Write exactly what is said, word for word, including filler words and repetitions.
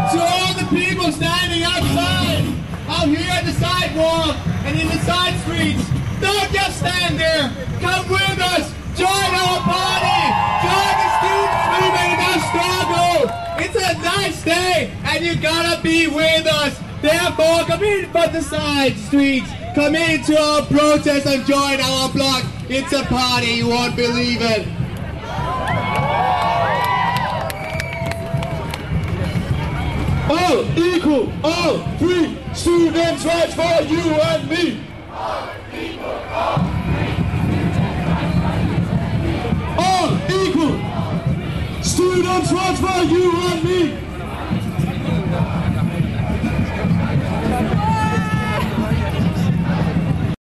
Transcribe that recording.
To all the people standing outside, out here at the sidewalk and in the side streets, don't just stand there. Come with us. Join our party. Join the students movement in our struggle. It's a nice day and you gotta be with us. Therefore, come in from the side streets. Come into our protest and join our block. It's a party, you won't believe it. All equal, all free, students' rights for you and me. All equal, all free. All equal, students' rights for you and me.